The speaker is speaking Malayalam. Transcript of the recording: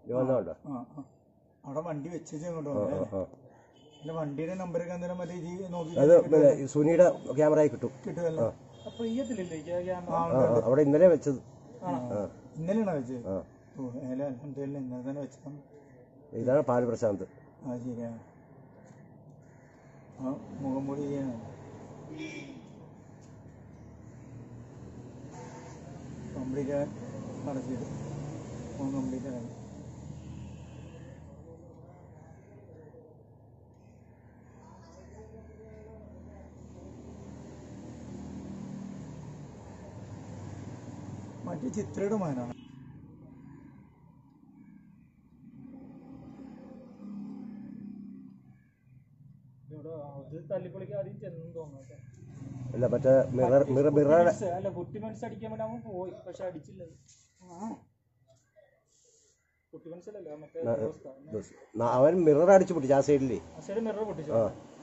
വന്നോണ്ടോ അവിടെ വണ്ടി വെച്ചേച്ച് അങ്ങോട്ട് അല്ല വണ്ടിയുടെ നമ്പറൊക്കെ എന്തെങ്കിലും മറ്റേ ഇത് നോക്കി അത് പിന്നെ സുനിയുടെ ക്യാമറയിൽ കിട്ടുമല്ലോ. അവിടെ ഇന്നലെ വെച്ചത്. ഇന്നലെയാണോ വെച്ചത്? ഓ അലഹംദുലില്ലാ ഇന്നലെ തന്നെ വെച്ചതാണ്. ഇതാണ് പാൽ പ്രശാന്ത്. ശരിയാ. മുഖം മൂടി ചെയ്യണം. കംപ്ലീറ്റ് അടച്ചിട്ട് മുഖം കംപ്ലീറ്റ് ആയി. മറ്റേ ചിത്രയുടെ മകനാണ്. അല്ല മറ്റേ അല്ല കുട്ടി മനസ്സടിക്കാൻ വേണ്ടി പോയി, പക്ഷെ അടിച്ചില്ല. കുട്ടി മനസ്സിലല്ലോ അവൻ മിറർ അടിച്ചു പൊട്ടിച്ചു ആ സൈഡില്. മിറർ പൊട്ടിച്ചു.